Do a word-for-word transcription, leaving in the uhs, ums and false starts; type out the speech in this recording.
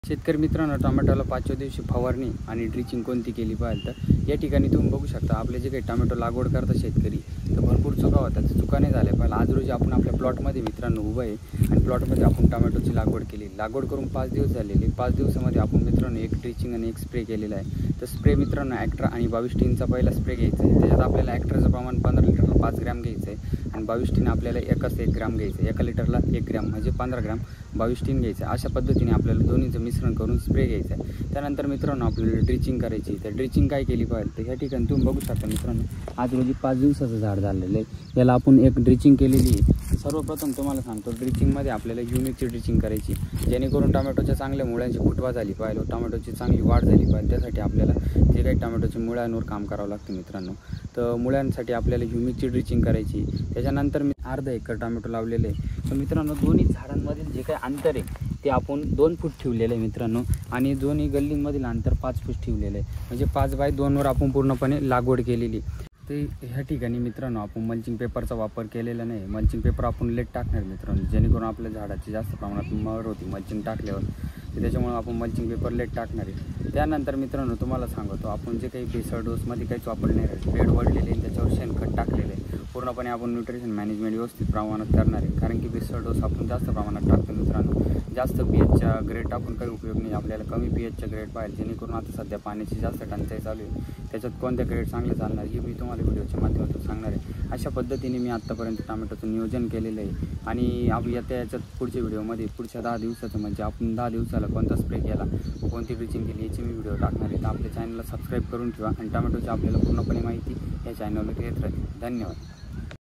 शेतकरी मित्रांनो, टोमॅटोला पाचव्या दिवशी फवारणी आणि ड्रिचिंग कोणती केली पाहिजे तर या ठिकाणी तुम्ही बघू शकता. आपले जे काही टोमॅटो लागवड करतात शेतकरी तर भरपूर चुका होतात. चुका नाही झाल्या पाहिजे. आज रोजी आपण आपल्या प्लॉटमध्ये मित्रांनो उभं आहे आणि प्लॉटमध्ये आपण टोमॅटोची लागवड केली. लागवड करून पाच दिवस झालेले. पाच दिवसामध्ये आपण मित्रांनो एक ड्रिचिंग आणि एक स्प्रे केलेला आहे. तर स्प्रे मित्रांनो ॲक्ट्रा आणि बावीस टीनचा पहिला स्प्रे घ्यायचा आहे. त्याच्यात आपल्याला ॲक्ट्राचं प्रमाण पंधरा लिटरला पाच ग्रॅम घ्यायचं आहे आणि बावीस टीन आपल्याला एकच एक ग्रॅम घ्यायचं आहे. एका लिटरला एक ग्रॅम म्हणजे पंधरा ग्रॅम बावीस टीन घ्यायचं आहे. अशा पद्धतीने आपल्याला दोन्हीचं मिश्रण करून स्प्रे घ्यायचं आहे. त्यानंतर मित्रांनो आपल्याला ड्रिचिंग करायची. तर ड्रिचिंग काय केली पाहिजे तर ह्या ठिकाणी तुम्ही बघू शकता मित्रांनो, आज रोजी पाच दिवसाचं झाड झालेलं आहे. याला आपण एक ड्रिचिंग केलेली आहे. सर्वप्रथम तुम्हाला सांगतो, ड्रिचिंगमध्ये आपल्याला ह्युमिकची ड्रिचिंग करायची जेणेकरून टोमॅटोच्या चांगल्या मुळ्यांची फुटवा झाली पाहिजे, टोमॅटोची चांगली वाढ झाली पाहिजे. त्यासाठी आपल्याला जे काही टोमॅटोच्या मुळ्यांवर काम करावं लागतं मित्रांनो. तर मुळ्यांसाठी आपल्याला ह्युमिकची ड्रिचिंग करायची. त्याच्यानंतर मी अर्धा एकर टोमॅटो लावलेले आहे. तर मित्रांनो दोन्ही झाडांमधील जे काही अंतर आहे ते आपण दोन फूट ठेवलेलं आहे मित्रांनो आणि दोन्ही गल्लींमधील अंतर पाच फूट ठेवलेलं आहे. म्हणजे पाच बाय दोनवर आपण पूर्णपणे लागवड केलेली. ते ह्या ठिकाणी मित्रांनो आपण मल्चिंग पेपरचा वापर केलेला नाही. मल्चिंग पेपर आपण लेट टाकणार मित्रांनो जेणेकरून आपल्या झाडाची जास्त प्रमाणात मर होती मल्चिंग टाकल्यावर. तर त्याच्यामुळे आपण मल्चिंग पेपर लेट टाकणार आहे. त्यानंतर मित्रांनो तुम्हाला सांगतो, आपण जे काही बेसळ डोसमध्ये काहीच वापरले नाही. बेड वळलेले आणि त्याच्यावर शेणखत टाकलेले आहे. पूर्णपणे आपण न्यूट्रिशन मॅनेजमेंट व्यवस्थित प्रमाणात करणार आहे. कारण की बेसळ डोस आपण जास्त प्रमाणात टाकतो मित्रांनो. जास्त पी एचच्या ग्रेड टाकून काही उपयोग नाही. आपल्याला कमी पी एचच्या ग्रेड पाहिजे जेणेकरून आता सध्या पाण्याची जास्त टंचाई चालू आहे. त्याच्यात कोणत्या ग्रेड चांगले चालणार हे मी तुम्हाला व्हिडिओच्या माध्यमातून सांगणार आहे. अशा पद्धतीने मी आत्तापर्यंत टोमॅटोचं नियोजन केलेलं आहे आणि आप येत्या याच्यात पुढच्या व्हिडिओमध्ये पुढच्या दहा दिवसाचं म्हणजे आपण दहा दिवसाला कोणता स्प्रे केला कोणती ड्रिचिंग केली याची मी व्हिडिओ टाकणार आहे. तर आपल्या चॅनलला सबस्क्राईब करून ठेवा आणि टोमॅटोची आपल्याला पूर्णपणे माहिती या चॅनलवर येत राहते. धन्यवाद.